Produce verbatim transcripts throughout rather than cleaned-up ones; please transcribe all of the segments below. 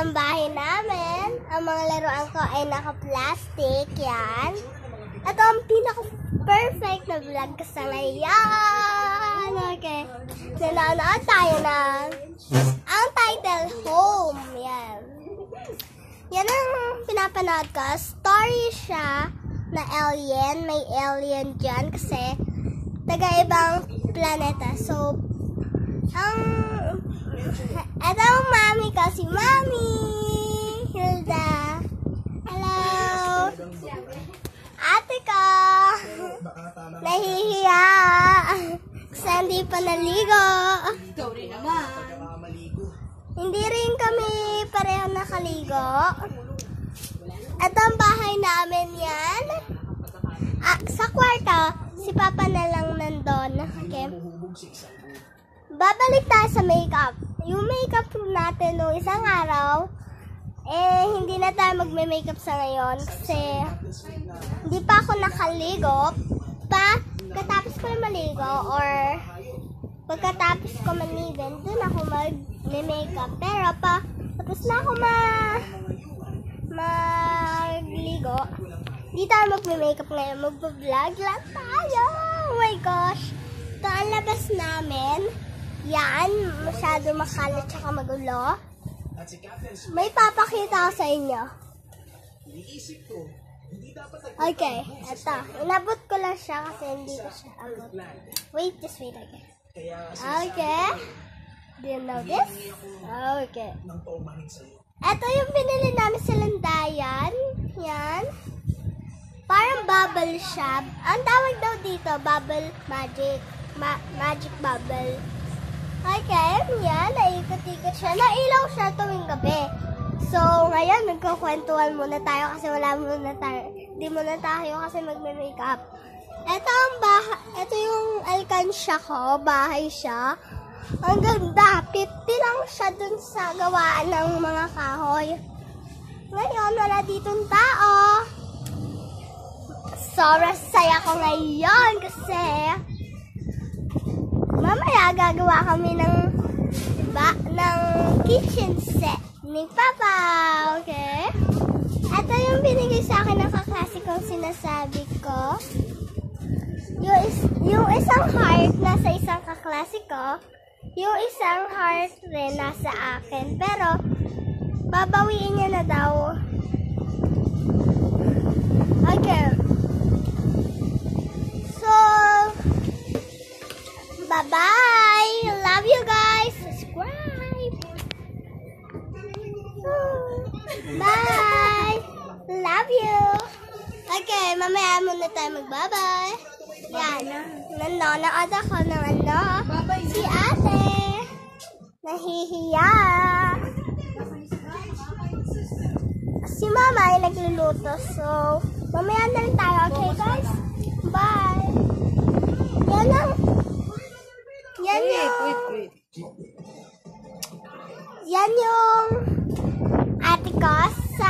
ang bahay namin. Ang mga laruan ko ay naka-plastic. Yan. Ito ang pinaka-perfect na vlog ko sa ngayon. Okay. Nanonood tayo ng ang title, Home. Yan. Yan ang pinapanood ko. Story siya na alien. May alien dyan kasi taga-ibang planeta. So, ang ito ang mami ko, si Mami Hilda. Hello. Ate ko. Nahihiya. Kasi hindi pa naligo. Hindi rin kami pareho nakaligo. Ito ang bahay namin yan. Ah, sa kwarto, si Papa na lang nandun. Okay. Babalik tayo sa makeup. Yung makeup natin nung isang araw, eh, hindi na tayo magme-makeup sa ngayon kasi hindi pa ako nakaligo. Pa, katapos ko na maligo or pagkatapos ko manibin, dun ako mag-makeup. Pero pa, tapos na ako ma magligo, hindi tayo magme-makeup ngayon. Mag-vlog lang tayo. Oh my gosh. Ito ang labas namin. Yan, masyado makalat tsaka magulo. May papakita ko sa inyo. Okay, eto. Inabot ko lang siya kasi hindi ko siya abot. Wait, just wait again. Okay. Do you know this? Okay. Eto yung binili namin sa Landayan. Yan. Parang bubble siya. Ang tawag daw dito, bubble magic. Ma magic bubble. Okay, yan. Naikot-ikot siya. Nailaw siya tuwing gabi. So, ngayon, nagkukwentuhan muna tayo kasi wala muna tayo. Hindi muna tayo kasi magme-makeup. Ito ang bahay. Ito yung alkansya ko. Bahay siya. Ang ganda. fifty lang siya dun sa gawaan ng mga kahoy. Ngayon, wala ditong tao. Sobrang saya ko ngayon kasi mamaya gagawa kami ng ba, ng kitchen set ni Papa. Okay? Ito yung binigay sa akin ng kaklase kong sinasabi ko. Yung, is, yung isang heart nasa isang kaklase ko. Yung isang heart rin nasa akin. Pero, babawiin niya na daw. Okay. So, bye-bye! Love you guys! Subscribe! Bye! Love you! Okay, mamaya muna tayo mag-bye-bye. Yan. Nanonood ako ng ano. Si ate. Nahihiya. Si mama ay nagluluto. So, mamaya na rin tayo. Okay guys? Bye! Yan ang Yan yung wait, wait, wait. Yan yung ate ko sa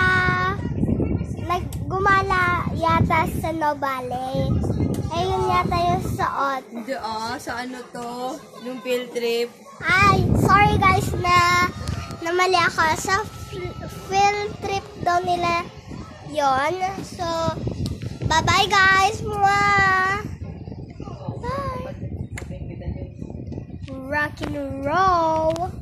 naggumala yata sa Novale. Ayun yata yung suot. Hindi ah, sa ano to? Yung field trip. Ay, sorry guys na namali ako. Sa field trip daw nila yon. So, bye-bye guys! Mwah! Bye! Rock and roll!